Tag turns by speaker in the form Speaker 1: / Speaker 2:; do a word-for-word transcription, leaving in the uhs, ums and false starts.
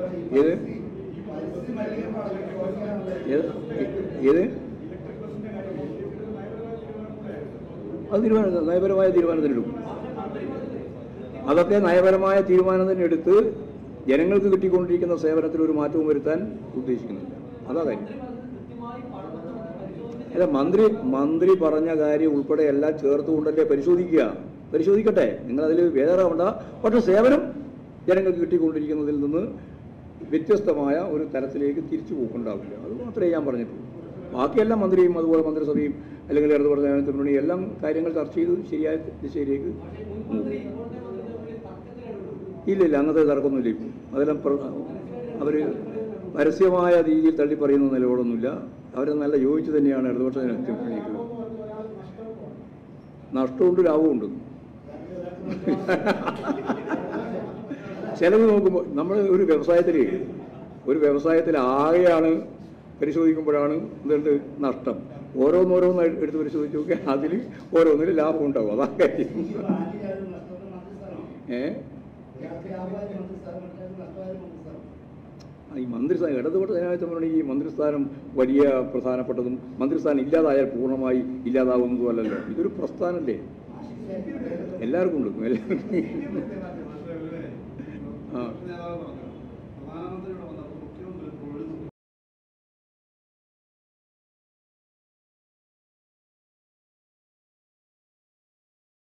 Speaker 1: ഏത് ഏത് അത് തീരുമാനം നയപരമായ തീരുമാനത്തിനെടുക്കും. അതൊക്കെ നയപരമായ തീരുമാനം തന്നെ എടുത്ത് ജനങ്ങൾക്ക് കിട്ടിക്കൊണ്ടിരിക്കുന്ന സേവനത്തിൽ ഒരു മാറ്റവും വരുത്താൻ ഉദ്ദേശിക്കുന്നില്ല. അതാ കാര്യം. അല്ല, മന്ത്രി മന്ത്രി പറഞ്ഞ കാര്യം ഉൾപ്പെടെ എല്ലാം ചേർത്തുകൊണ്ടല്ലേ പരിശോധിക്കുക. പരിശോധിക്കട്ടെ, നിങ്ങളതിൽ വേദനാവണ്ട. പക്ഷെ സേവനം ജനങ്ങൾക്ക് കിട്ടിക്കൊണ്ടിരിക്കുന്നതിൽ നിന്ന് വ്യത്യസ്തമായ ഒരു തലത്തിലേക്ക് തിരിച്ചു പോക്കുണ്ടാവില്ല. അത് മാത്രമേ ഞാൻ പറഞ്ഞിട്ടുള്ളൂ. ബാക്കിയെല്ലാം മന്ത്രിയും അതുപോലെ മന്ത്രിസഭയും അല്ലെങ്കിൽ ഇടതുപക്ഷ ജനാധിപത്യ എല്ലാം കാര്യങ്ങൾ ചർച്ച ചെയ്ത് ശരിയായ ദിശയിലേക്ക് ഇല്ലില്ല, അങ്ങനത്തെ തർക്കമൊന്നുമില്ല. ഇപ്പം അതെല്ലാം അവർ പരസ്യമായ രീതിയിൽ തള്ളിപ്പറയുന്ന നിലപാടൊന്നുമില്ല. അവർ നല്ല യോജിച്ച് തന്നെയാണ് ഇടതുപക്ഷ ജനാധിപത്യ മുന്നണിക്ക്. നഷ്ടമുണ്ട്, ലാഭമുണ്ട്. ചിലത് നോക്കുമ്പോൾ നമ്മൾ ഒരു വ്യവസായത്തിൽ ഒരു വ്യവസായത്തിൽ ആകെയാണ് പരിശോധിക്കുമ്പോഴാണ് എന്തുണ്ട് നഷ്ടം. ഓരോന്നോരോന്ന് എടുത്ത് പരിശോധിച്ച് നോക്കിയാൽ അതിൽ ഓരോന്നിലും ലാഭം ഉണ്ടാവും. അതാ കാര്യം. ഏ ഈ മന്ത്രിസ്ഥാനം ഇടതുപക്ഷ ജനാധിപത്യ മുന്നണി ഈ മന്ത്രിസ്ഥാനം വലിയ പ്രധാനപ്പെട്ടതും മന്ത്രിസ്ഥാനം ഇല്ലാതായാൽ പൂർണ്ണമായി ഇല്ലാതാവുന്നതും അല്ലല്ലോ. ഇതൊരു പ്രസ്ഥാനല്ലേ, എല്ലാവർക്കും ഉണ്ട്. എല്ലാവർക്കും ആ